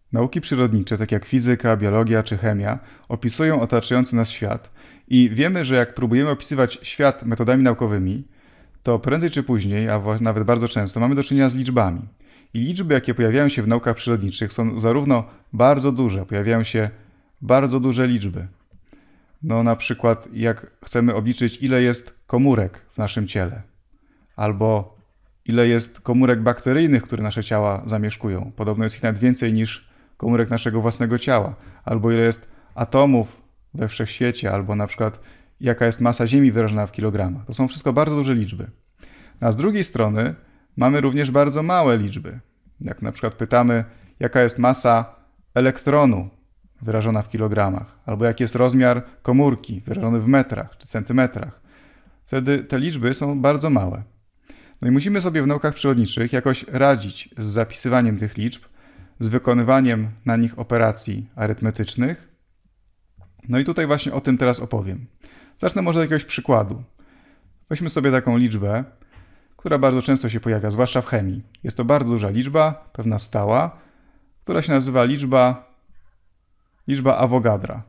Nauki przyrodnicze, tak jak fizyka, biologia czy chemia, opisują otaczający nas świat i wiemy, że jak próbujemy opisywać świat metodami naukowymi, to prędzej czy później, a nawet bardzo często, mamy do czynienia z liczbami. I liczby, jakie pojawiają się w naukach przyrodniczych, są zarówno bardzo duże, pojawiają się bardzo duże liczby. No na przykład jak chcemy obliczyć, ile jest komórek w naszym ciele, albo ile jest komórek bakteryjnych, które nasze ciała zamieszkują. Podobno jest ich nawet więcej niż komórek naszego własnego ciała. Albo ile jest atomów we wszechświecie, albo na przykład jaka jest masa Ziemi wyrażona w kilogramach. To są wszystko bardzo duże liczby. A z drugiej strony mamy również bardzo małe liczby. Jak na przykład pytamy, jaka jest masa elektronu wyrażona w kilogramach, albo jaki jest rozmiar komórki wyrażony w metrach czy centymetrach. Wtedy te liczby są bardzo małe. No i musimy sobie w naukach przyrodniczych jakoś radzić z zapisywaniem tych liczb, z wykonywaniem na nich operacji arytmetycznych. No i tutaj właśnie o tym teraz opowiem. Zacznę może od jakiegoś przykładu. Weźmy sobie taką liczbę, która bardzo często się pojawia, zwłaszcza w chemii. Jest to bardzo duża liczba, pewna stała, która się nazywa liczba Avogadra.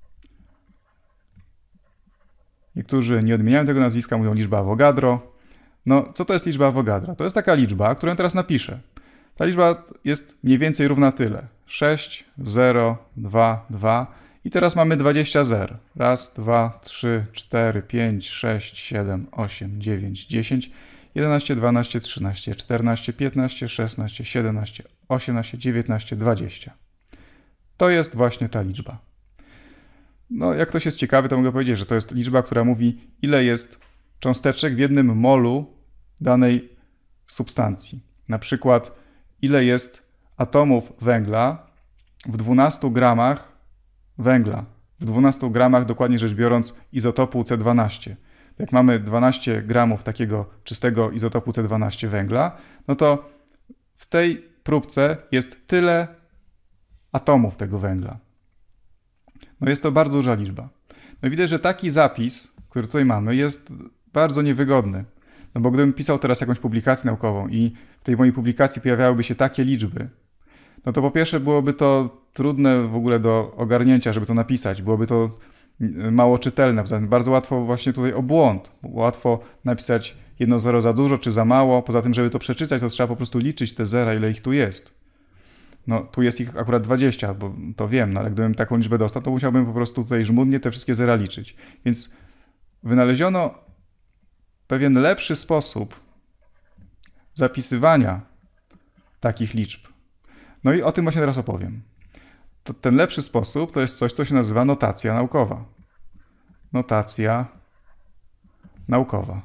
Niektórzy nie odmieniają tego nazwiska, mówią liczba Avogadro. No, co to jest liczba Avogadra? To jest taka liczba, którą teraz napiszę. Ta liczba jest mniej więcej równa tyle. 6, 0, 2, 2 i teraz mamy 20 zer. 1, 2, 3, 4, 5, 6, 7, 8, 9, 10, 11, 12, 13, 14, 15, 16, 17, 18, 19, 20. To jest właśnie ta liczba. No, jak ktoś jest ciekawy, to mogę powiedzieć, że to jest liczba, która mówi, ile jest cząsteczek w jednym molu danej substancji. Na przykład, ile jest atomów węgla w 12 gramach węgla. W 12 gramach, dokładnie rzecz biorąc, izotopu C12. Jak mamy 12 gramów takiego czystego izotopu C12 węgla, no to w tej próbce jest tyle atomów tego węgla. No jest to bardzo duża liczba. No widać, że taki zapis, który tutaj mamy, jest bardzo niewygodny. No bo gdybym pisał teraz jakąś publikację naukową i w tej mojej publikacji pojawiałyby się takie liczby, no to po pierwsze byłoby to trudne w ogóle do ogarnięcia, żeby to napisać. Byłoby to mało czytelne. Poza tym bardzo łatwo właśnie tutaj o błąd. Łatwo napisać jedno zero za dużo czy za mało. Poza tym, żeby to przeczytać, to trzeba po prostu liczyć te zera, ile ich tu jest. No tu jest ich akurat 20, bo to wiem, no ale gdybym taką liczbę dostał, to musiałbym po prostu tutaj żmudnie te wszystkie zera liczyć. Więc wynaleziono pewien lepszy sposób zapisywania takich liczb. No i o tym właśnie teraz opowiem. Ten lepszy sposób to jest coś, co się nazywa notacja naukowa. Notacja naukowa,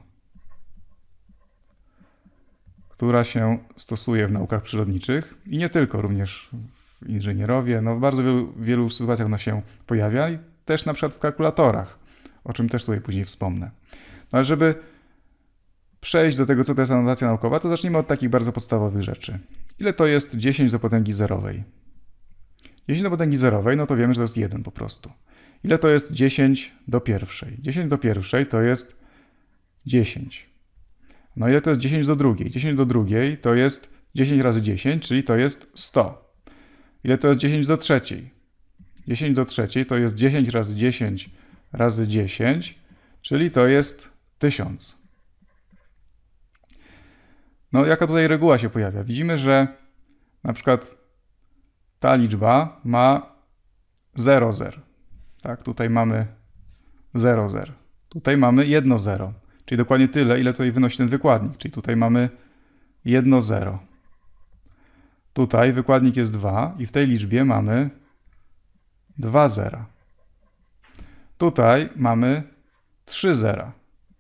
która się stosuje w naukach przyrodniczych i nie tylko, również w inżynierowie. No w bardzo wielu sytuacjach ona się pojawia i też na przykład w kalkulatorach, o czym też tutaj później wspomnę. No ale żeby przejść do tego, co to jest notacja naukowa, to zacznijmy od takich bardzo podstawowych rzeczy. Ile to jest 10 do potęgi zerowej? 10 do potęgi zerowej, no to wiemy, że to jest 1 po prostu. Ile to jest 10 do pierwszej? 10 do pierwszej to jest 10. No ile to jest 10 do drugiej? 10 do drugiej to jest 10 razy 10, czyli to jest 100. Ile to jest 10 do trzeciej? 10 do trzeciej to jest 10 razy 10 razy 10, czyli to jest 1000. No jaka tutaj reguła się pojawia? Widzimy, że na przykład ta liczba ma 0 zer. Tak, tutaj mamy 0 zer. Tutaj mamy 1 zero. Czyli dokładnie tyle, ile tutaj wynosi ten wykładnik. Czyli tutaj mamy 1 zero. Tutaj wykładnik jest 2 i w tej liczbie mamy 2 zera. Tutaj mamy 3 zera.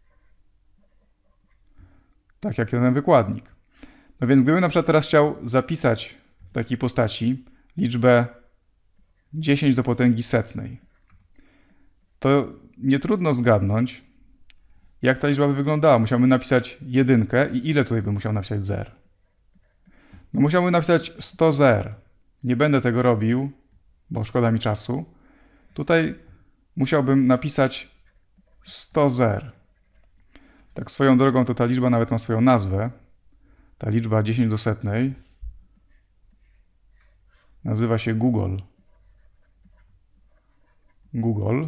Tak jak ten wykładnik. No więc gdybym na przykład teraz chciał zapisać w takiej postaci liczbę 10 do potęgi setnej, to nie trudno zgadnąć, jak ta liczba by wyglądała. Musiałbym napisać jedynkę i ile tutaj bym musiał napisać zer? No musiałbym napisać 100 zer. Nie będę tego robił, bo szkoda mi czasu. Tutaj musiałbym napisać 100 zer. Tak swoją drogą to ta liczba nawet ma swoją nazwę. Ta liczba 10 do setnej Nazywa się Google. Google.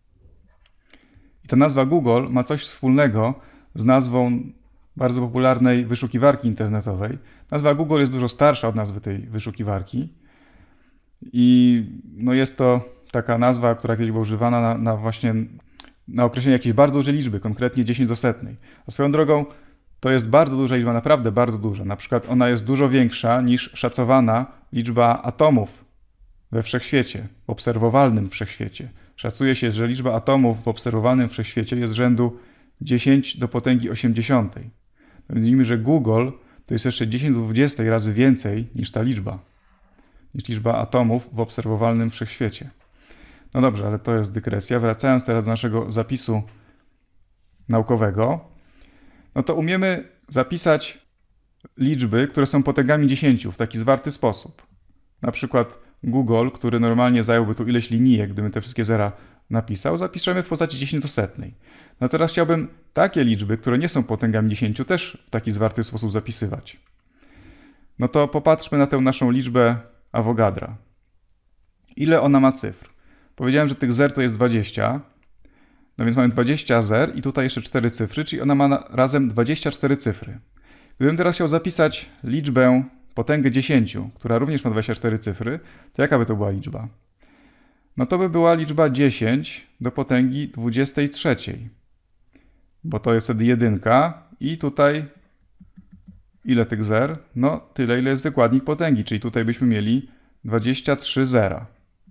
I ta nazwa Google ma coś wspólnego z nazwą bardzo popularnej wyszukiwarki internetowej. Nazwa Google jest dużo starsza od nazwy tej wyszukiwarki. I no jest to taka nazwa, która kiedyś była używana na określenie jakiejś bardzo dużej liczby, konkretnie 10 do setnej. A swoją drogą to jest bardzo duża liczba, naprawdę bardzo duża. Na przykład ona jest dużo większa niż szacowana liczba atomów we wszechświecie, w obserwowalnym wszechświecie. Szacuje się, że liczba atomów w obserwowalnym wszechświecie jest rzędu 10 do potęgi 80. Więc widzimy, że Google to jest jeszcze 10 do 20 razy więcej niż ta liczba. Niż liczba atomów w obserwowalnym wszechświecie. No dobrze, ale to jest dygresja. Wracając teraz do naszego zapisu naukowego, no to umiemy zapisać liczby, które są potęgami 10 w taki zwarty sposób. Na przykład Google, który normalnie zająłby tu ileś linijek, gdybym te wszystkie zera napisał, zapiszemy w postaci 10 do setnej. No teraz chciałbym takie liczby, które nie są potęgami 10, też w taki zwarty sposób zapisywać. No to popatrzmy na tę naszą liczbę Avogadra. Ile ona ma cyfr? Powiedziałem, że tych zer to jest 20, no więc mamy 20 zer i tutaj jeszcze 4 cyfry, czyli ona ma razem 24 cyfry. Gdybym teraz chciał zapisać liczbę potęgę 10, która również ma 24 cyfry, to jaka by to była liczba? No to by była liczba 10 do potęgi 23, bo to jest wtedy jedynka i tutaj ile tych zer? No tyle, ile jest wykładnik potęgi, czyli tutaj byśmy mieli 23 zera.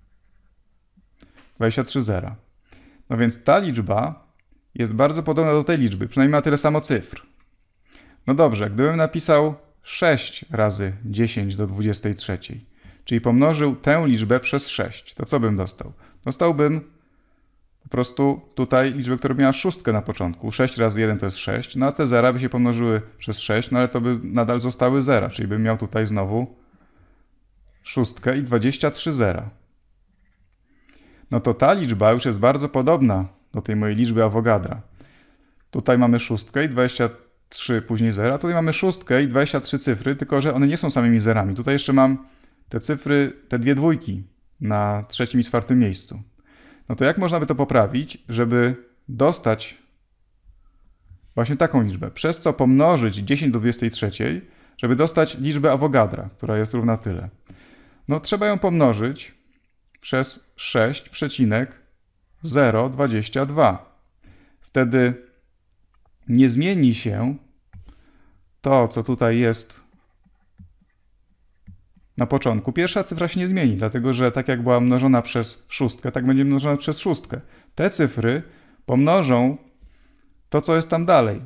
23 zera. No więc ta liczba jest bardzo podobna do tej liczby, przynajmniej ma tyle samo cyfr. No dobrze, gdybym napisał 6 razy 10 do 23, czyli pomnożył tę liczbę przez 6, to co bym dostał? Dostałbym po prostu tutaj liczbę, która miała szóstkę na początku. 6 razy 1 to jest 6, no a te zera by się pomnożyły przez 6, no ale to by nadal zostały zera, czyli bym miał tutaj znowu szóstkę i 23 zera. No to ta liczba już jest bardzo podobna do tej mojej liczby Avogadra. Tutaj mamy szóstkę i 23 później zera, tutaj mamy szóstkę i 23 cyfry, tylko że one nie są samymi zerami. Tutaj jeszcze mam te cyfry, te dwie dwójki na trzecim i czwartym miejscu. No to jak można by to poprawić, żeby dostać właśnie taką liczbę? Przez co pomnożyć 10 do 23, żeby dostać liczbę Avogadra, która jest równa tyle. No trzeba ją pomnożyć przez 6,022. Wtedy nie zmieni się to, co tutaj jest na początku. Pierwsza cyfra się nie zmieni, dlatego że tak jak była mnożona przez szóstkę, tak będzie mnożona przez szóstkę. Te cyfry pomnożą to, co jest tam dalej.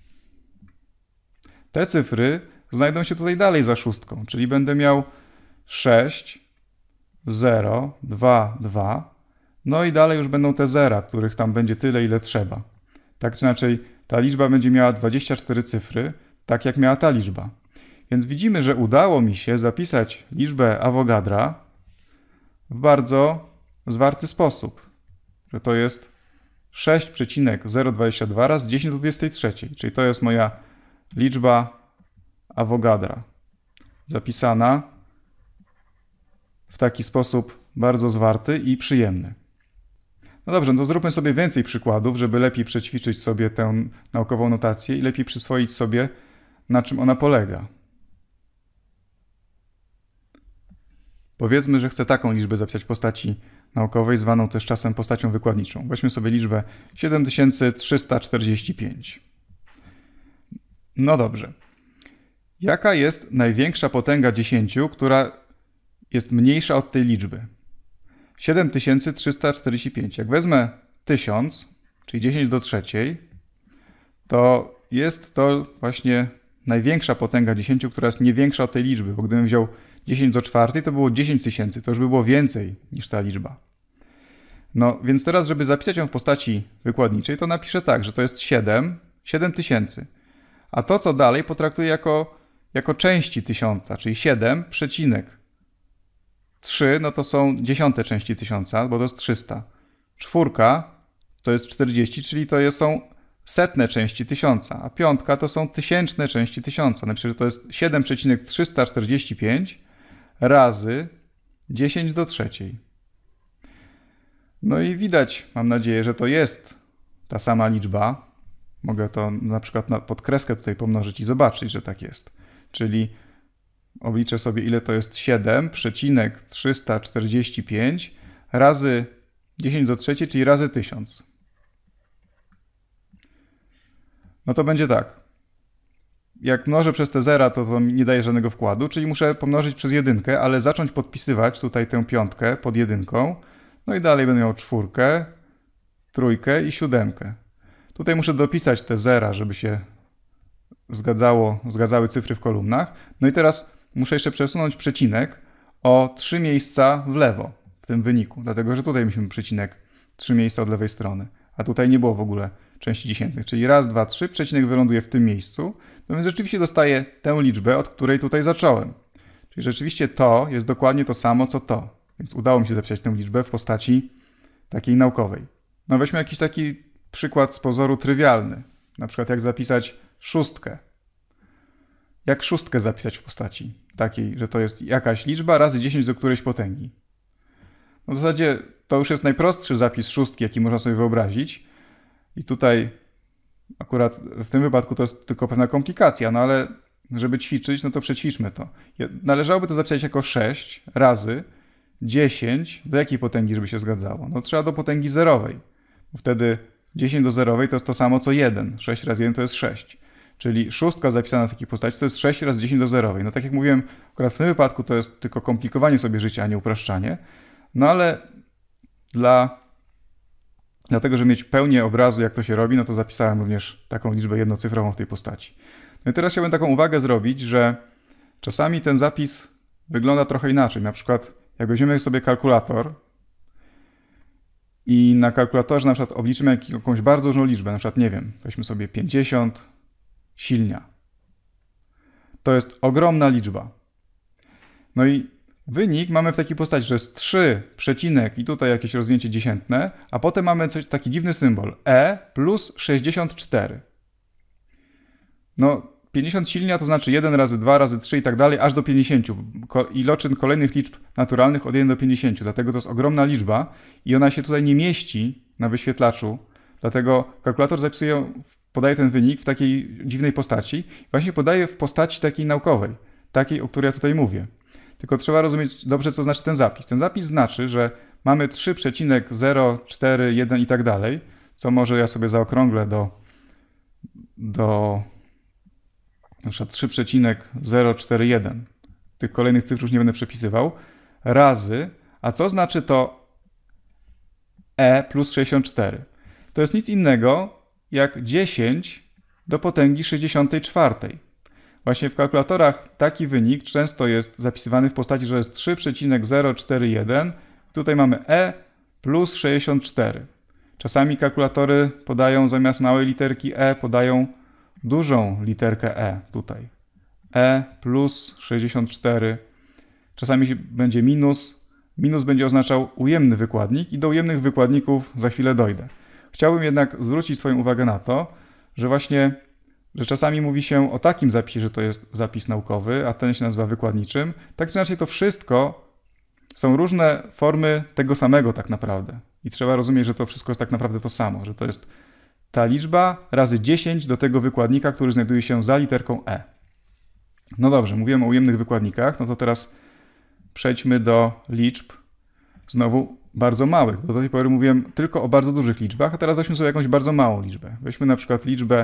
Te cyfry znajdą się tutaj dalej za szóstką, czyli będę miał 6, 0, 2, 2. No i dalej już będą te zera, których tam będzie tyle, ile trzeba. Tak czy inaczej, ta liczba będzie miała 24 cyfry, tak jak miała ta liczba. Więc widzimy, że udało mi się zapisać liczbę Avogadra w bardzo zwarty sposób. Że to jest 6,022 razy 10 do 23, czyli to jest moja liczba Avogadra. Zapisana w taki sposób bardzo zwarty i przyjemny. No dobrze, no to zróbmy sobie więcej przykładów, żeby lepiej przećwiczyć sobie tę naukową notację i lepiej przyswoić sobie, na czym ona polega. Powiedzmy, że chcę taką liczbę zapisać w postaci naukowej, zwaną też czasem postacią wykładniczą. Weźmy sobie liczbę 7345. No dobrze. Jaka jest największa potęga 10, która jest mniejsza od tej liczby? 7345. Jak wezmę 1000, czyli 10 do trzeciej, to jest to właśnie największa potęga 10, która jest nie większa od tej liczby, bo gdybym wziął 10 do czwartej, to było 10 000, to już by było więcej niż ta liczba. No więc teraz, żeby zapisać ją w postaci wykładniczej, to napiszę tak, że to jest 7000. A to, co dalej, potraktuję jako części tysiąca, czyli 7,3, no to są dziesiąte części tysiąca, bo to jest 300. Czwórka to jest 40, czyli to są setne części tysiąca, a piątka to są tysięczne części tysiąca. Napiszę, że to jest 7,345 razy 10 do trzeciej. No i widać, mam nadzieję, że to jest ta sama liczba. Mogę to na przykład pod kreskę tutaj pomnożyć i zobaczyć, że tak jest. Czyli obliczę sobie, ile to jest 7,345 razy 10 do trzeciej, czyli razy 1000. No to będzie tak. Jak mnożę przez te zera, to mi nie daje żadnego wkładu, czyli muszę pomnożyć przez jedynkę, ale zacząć podpisywać tutaj tę piątkę pod jedynką. No i dalej będę miał czwórkę, trójkę i siódemkę. Tutaj muszę dopisać te zera, żeby się zgadzały cyfry w kolumnach. No i teraz muszę jeszcze przesunąć przecinek o 3 miejsca w lewo w tym wyniku, dlatego że tutaj mieliśmy przecinek 3 miejsca od lewej strony, a tutaj nie było w ogóle części dziesiętnych, czyli raz, dwa, trzy, przecinek wyląduje w tym miejscu, no więc rzeczywiście dostaję tę liczbę, od której tutaj zacząłem. Czyli rzeczywiście to jest dokładnie to samo, co to. Więc udało mi się zapisać tę liczbę w postaci takiej naukowej. No weźmy jakiś taki przykład z pozoru trywialny. Na przykład jak zapisać szóstkę. Jak szóstkę zapisać w postaci takiej, że to jest jakaś liczba razy 10 do którejś potęgi. No w zasadzie to już jest najprostszy zapis szóstki, jaki można sobie wyobrazić. I tutaj akurat w tym wypadku to jest tylko pewna komplikacja, no ale żeby ćwiczyć, no to przećwiczmy to. Należałoby to zapisać jako 6 razy 10 do jakiej potęgi, żeby się zgadzało? No trzeba do potęgi zerowej. Bo wtedy 10 do zerowej to jest to samo co 1. 6 razy 1 to jest 6. Czyli szóstka zapisana w takiej postaci to jest 6 razy 10 do zerowej. No tak jak mówiłem, akurat w tym wypadku to jest tylko komplikowanie sobie życia, a nie upraszczanie. No ale dlatego, żeby mieć pełnię obrazu, jak to się robi, no to zapisałem również taką liczbę jednocyfrową w tej postaci. No i teraz chciałbym taką uwagę zrobić, że czasami ten zapis wygląda trochę inaczej. Na przykład jak weźmiemy sobie kalkulator i na kalkulatorze na przykład obliczymy jakąś bardzo dużą liczbę, na przykład nie wiem, weźmy sobie 50 silnia. To jest ogromna liczba. No i wynik mamy w takiej postaci, że jest 3 przecinek i tutaj jakieś rozwinięcie dziesiętne, a potem mamy taki dziwny symbol e plus 64. No 50 silnia to znaczy 1 razy 2 razy 3 i tak dalej, aż do 50. Iloczyn kolejnych liczb naturalnych od 1 do 50. Dlatego to jest ogromna liczba i ona się tutaj nie mieści na wyświetlaczu. Dlatego kalkulator podaje ten wynik w takiej dziwnej postaci. Właśnie podaje w postaci takiej naukowej. Takiej, o której ja tutaj mówię. Tylko trzeba rozumieć dobrze, co znaczy ten zapis. Ten zapis znaczy, że mamy 3,041 i tak dalej, co może ja sobie zaokrąglę do na przykład 3,041. Tych kolejnych cyfr już nie będę przepisywał. Razy, a co znaczy to e plus 64? To jest nic innego jak 10 do potęgi 64. Właśnie w kalkulatorach taki wynik często jest zapisywany w postaci, że jest 3,041. Tutaj mamy e plus 64. Czasami kalkulatory podają zamiast małej literki e, podają dużą literkę e tutaj. E plus 64. Czasami będzie minus. Minus będzie oznaczał ujemny wykładnik i do ujemnych wykładników za chwilę dojdę. Chciałbym jednak zwrócić Twoją uwagę na to, że czasami mówi się o takim zapisie, że to jest zapis naukowy, a ten się nazywa wykładniczym. Tak czy inaczej to wszystko są różne formy tego samego tak naprawdę. I trzeba rozumieć, że to wszystko jest tak naprawdę to samo, że to jest ta liczba razy 10 do tego wykładnika, który znajduje się za literką e. No dobrze, mówiłem o ujemnych wykładnikach, no to teraz przejdźmy do liczb znowu bardzo małych. Bo do tej pory mówiłem tylko o bardzo dużych liczbach, a teraz weźmy sobie jakąś bardzo małą liczbę. Weźmy na przykład liczbę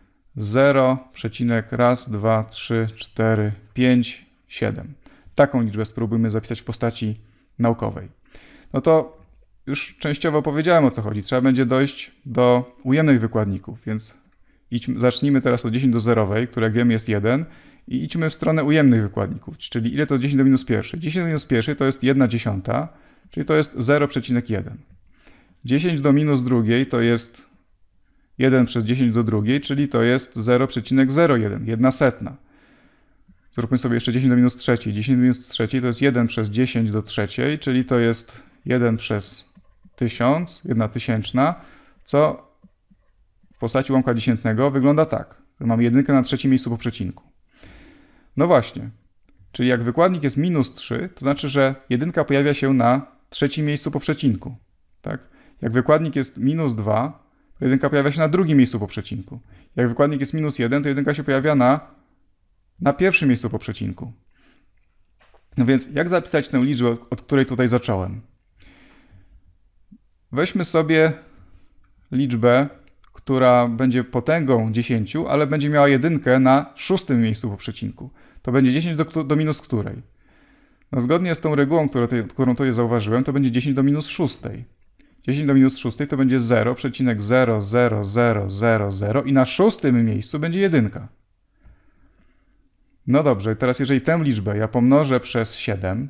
0,1, 2, 3, 4, 5, 7. Taką liczbę spróbujmy zapisać w postaci naukowej. No to już częściowo powiedziałem, o co chodzi. Trzeba będzie dojść do ujemnych wykładników, więc zacznijmy teraz od 10 do zerowej, które jak wiemy jest 1 i idźmy w stronę ujemnych wykładników, czyli ile to 10 do minus pierwszej? 10 do minus pierwszej to jest 1/10, czyli to jest 0,1. 10 do minus drugiej to jest 1 przez 10 do drugiej, czyli to jest 0,01, 1/100. Zróbmy sobie jeszcze 10 do minus trzeciej. 10 do minus trzeciej to jest 1 przez 10 do trzeciej, czyli to jest 1 przez 1000, 1/1000, co w postaci ułamka dziesiętnego wygląda tak, że mamy jedynkę na trzecim miejscu po przecinku. No właśnie, Czyli jak wykładnik jest minus 3, to znaczy, że jedynka pojawia się na trzecim miejscu po przecinku. Tak? Jak wykładnik jest minus 2, to jedynka pojawia się na drugim miejscu po przecinku. Jak wykładnik jest minus 1, to jedynka się pojawia na pierwszym miejscu po przecinku. No więc jak zapisać tę liczbę, od której tutaj zacząłem? Weźmy sobie liczbę, która będzie potęgą 10, ale będzie miała jedynkę na szóstym miejscu po przecinku. To będzie 10 do minus której? No zgodnie z tą regułą, którą tutaj zauważyłem, to będzie 10 do minus 6. 10 do minus 6 to będzie 0,00000 i na szóstym miejscu będzie jedynka. No dobrze, teraz jeżeli tę liczbę ja pomnożę przez 7,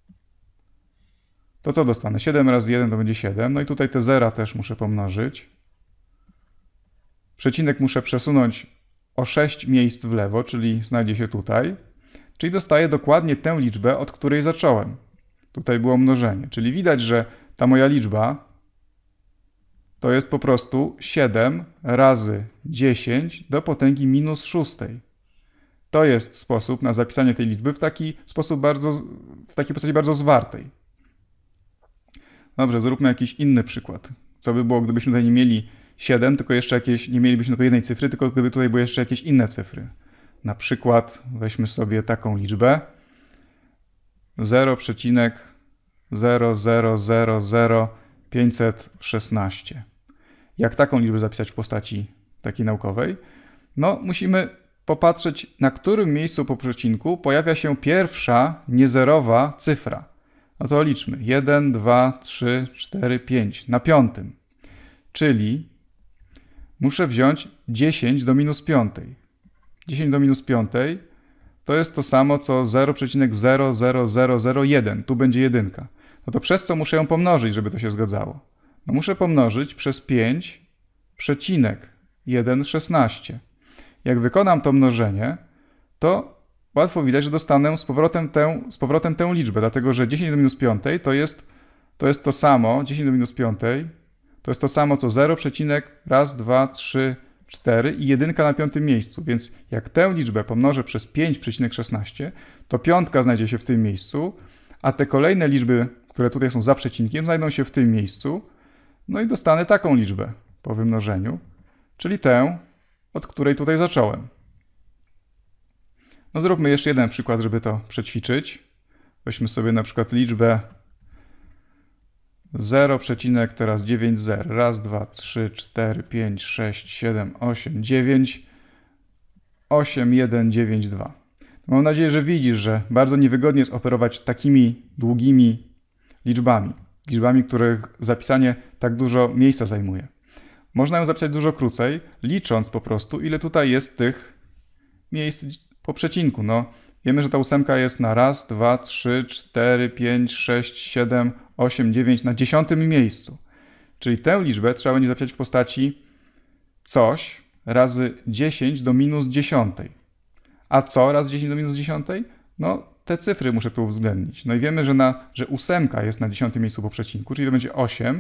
to co dostanę? 7 razy 1 to będzie 7, no i tutaj te zera też muszę pomnożyć. Przecinek muszę przesunąć o 6 miejsc w lewo, czyli znajdzie się tutaj. Czyli dostaję dokładnie tę liczbę, od której zacząłem. Tutaj było mnożenie, czyli widać, że ta moja liczba to jest po prostu 7 razy 10 do potęgi minus 6. To jest sposób na zapisanie tej liczby w takiej postaci bardzo zwartej. Dobrze, zróbmy jakiś inny przykład. Co by było, gdybyśmy tutaj nie mieli 7, tylko jeszcze nie mielibyśmy tylko jednej cyfry, tylko gdyby tutaj były jeszcze jakieś inne cyfry. Na przykład weźmy sobie taką liczbę 0,0000516. Jak taką liczbę zapisać w postaci takiej naukowej? No, musimy popatrzeć, na którym miejscu po przecinku pojawia się pierwsza niezerowa cyfra. No to liczmy. 1, 2, 3, 4, 5. Na piątym. Czyli muszę wziąć 10 do minus 5. 10 do minus 5 to jest to samo co 0,00001. Tu będzie jedynka. No to przez co muszę ją pomnożyć, żeby to się zgadzało? No muszę pomnożyć przez 5,116. Jak wykonam to mnożenie, to łatwo widać, że dostanę z powrotem tę liczbę, dlatego że 10 do minus 5 to jest to samo, 10 do minus 5 to jest to samo co 0,1, 2, 3, 4 i jedynka na piątym miejscu. Więc jak tę liczbę pomnożę przez 5,16, to piątka znajdzie się w tym miejscu, a te kolejne liczby, które tutaj są za przecinkiem, znajdą się w tym miejscu. No i dostanę taką liczbę po wymnożeniu, czyli tę, od której tutaj zacząłem. No zróbmy jeszcze jeden przykład, żeby to przećwiczyć. Weźmy sobie na przykład liczbę 0,90. 1, 2, 3, 4, 5, 6, 7, 8, 9, 8, 1, 9, 2. Mam nadzieję, że widzisz, że bardzo niewygodnie jest operować takimi długimi liczbami. Liczbami, których zapisanie tak dużo miejsca zajmuje. Można ją zapisać dużo krócej, licząc po prostu, ile tutaj jest tych miejsc po przecinku. No, wiemy, że ta ósemka jest na 1, 2, 3, 4, 5, 6, 7, 8, 9 na 10. miejscu. Czyli tę liczbę trzeba będzie zapisać w postaci coś razy 10 do minus 10. A co razy 10 do minus 10? No, te cyfry muszę tu uwzględnić. No i wiemy, że ósemka jest na 10. miejscu po przecinku, czyli to będzie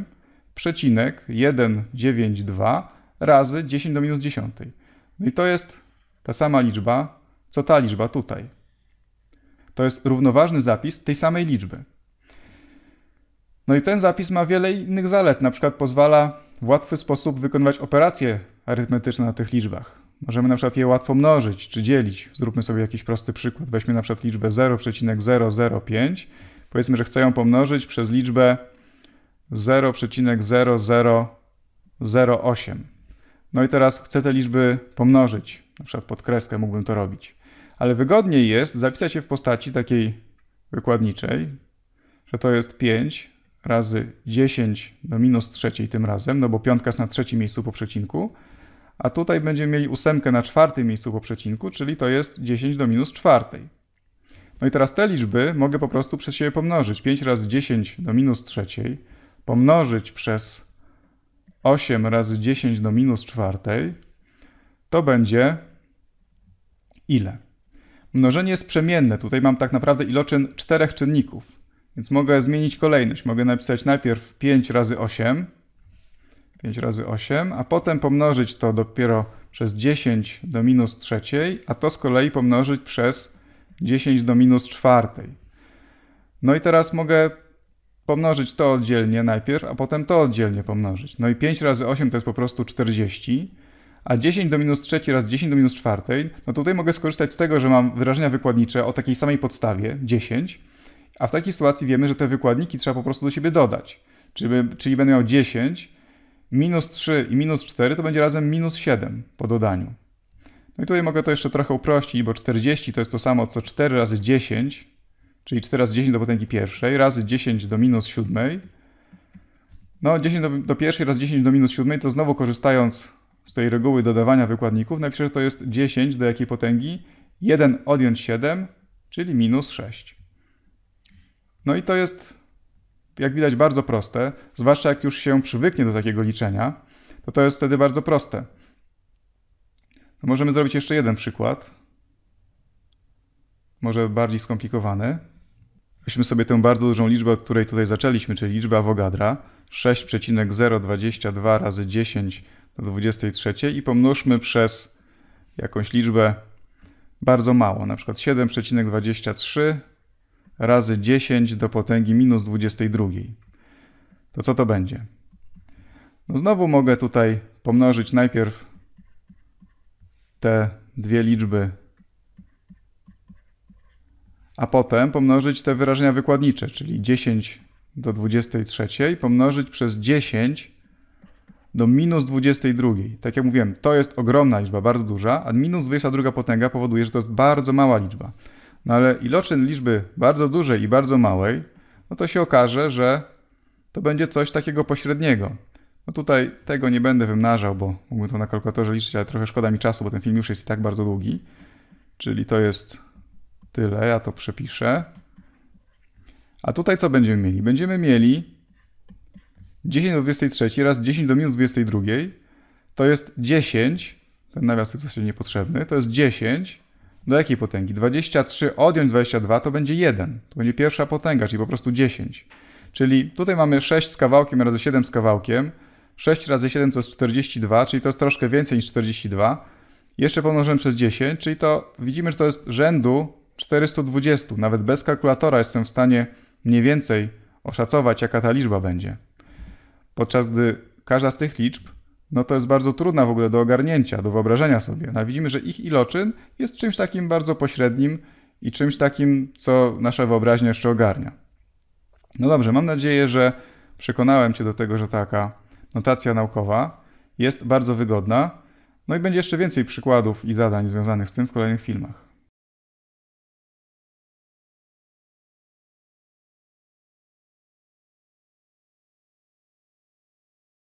8,192 razy 10 do minus 10. No i to jest ta sama liczba, co ta liczba tutaj. To jest równoważny zapis tej samej liczby. No i ten zapis ma wiele innych zalet. Na przykład pozwala w łatwy sposób wykonywać operacje arytmetyczne na tych liczbach. Możemy na przykład je łatwo mnożyć czy dzielić. Zróbmy sobie jakiś prosty przykład. Weźmy na przykład liczbę 0,005. Powiedzmy, że chcę ją pomnożyć przez liczbę 0,0008. No i teraz chcę te liczby pomnożyć. Na przykład pod kreskę mógłbym to robić. Ale wygodniej jest zapisać je w postaci takiej wykładniczej, że to jest 5 razy 10 do minus 3 tym razem, no bo piątka jest na trzecim miejscu po przecinku, a tutaj będziemy mieli ósemkę na czwartym miejscu po przecinku, czyli to jest 10 do minus 4. No i teraz te liczby mogę po prostu przez siebie pomnożyć. 5 razy 10 do minus 3 pomnożyć przez 8 razy 10 do minus 4 to będzie ile? Mnożenie jest przemienne. Tutaj mam tak naprawdę iloczyn 4 czynników, więc mogę zmienić kolejność. Mogę napisać najpierw 5 razy 8, a potem pomnożyć to dopiero przez 10 do minus 3, a to z kolei pomnożyć przez 10 do minus czwartej. No i teraz mogę pomnożyć to oddzielnie najpierw, a potem to oddzielnie pomnożyć. No i 5 razy 8 to jest po prostu 40, a 10 do minus trzeciej razy 10 do minus czwartej, no tutaj mogę skorzystać z tego, że mam wyrażenia wykładnicze o takiej samej podstawie, 10, a w takiej sytuacji wiemy, że te wykładniki trzeba po prostu do siebie dodać. Czyli będę miał 10, minus 3 i minus 4 to będzie razem minus 7 po dodaniu. No i tutaj mogę to jeszcze trochę uprościć, bo 40 to jest to samo co 4 razy 10, czyli 4 razy 10 do potęgi pierwszej, razy 10 do minus 7. No 10 do pierwszej razy 10 do minus 7 to znowu korzystając z tej reguły dodawania wykładników, napiszę, że to jest 10 do jakiej potęgi? 1 odjąć 7, czyli minus 6. No i to jest, jak widać, bardzo proste, zwłaszcza jak już się przywyknie do takiego liczenia, to jest wtedy bardzo proste. To możemy zrobić jeszcze jeden przykład, może bardziej skomplikowany. Weźmy sobie tę bardzo dużą liczbę, od której tutaj zaczęliśmy, czyli liczbę Avogadra, 6,022 razy 10 do 23 i pomnóżmy przez jakąś liczbę bardzo małą, na przykład 7,23 razy 10 do potęgi minus 22. To co to będzie? No znowu mogę tutaj pomnożyć najpierw te dwie liczby, a potem pomnożyć te wyrażenia wykładnicze, czyli 10 do 23 pomnożyć przez 10 do minus 22. Tak jak mówiłem, to jest ogromna liczba, bardzo duża, a minus 22 potęga powoduje, że to jest bardzo mała liczba. No ale iloczyn liczby bardzo dużej i bardzo małej, no to się okaże, że to będzie coś takiego pośredniego. No tutaj tego nie będę wymnażał, bo mógłbym to na kalkulatorze liczyć, ale trochę szkoda mi czasu, bo ten film już jest i tak bardzo długi. Czyli to jest tyle, ja to przepiszę. A tutaj co będziemy mieli? Będziemy mieli 10 do 23 raz 10 do minus 22 to jest 10, ten nawias jest w zasadzie niepotrzebny, to jest 10 do jakiej potęgi? 23 odjąć 22 to będzie 1, to będzie pierwsza potęga, czyli po prostu 10. Czyli tutaj mamy 6 z kawałkiem razy 7 z kawałkiem, 6 razy 7 to jest 42, czyli to jest troszkę więcej niż 42. Jeszcze pomnożyłem przez 10, czyli to widzimy, że to jest rzędu 420. Nawet bez kalkulatora jestem w stanie mniej więcej oszacować, jaka ta liczba będzie. Podczas gdy każda z tych liczb, no to jest bardzo trudna w ogóle do ogarnięcia, do wyobrażenia sobie. No widzimy, że ich iloczyn jest czymś takim bardzo pośrednim i czymś takim, co nasza wyobraźnia jeszcze ogarnia. No dobrze, mam nadzieję, że przekonałem Cię do tego, że taka notacja naukowa jest bardzo wygodna. No i będzie jeszcze więcej przykładów i zadań związanych z tym w kolejnych filmach.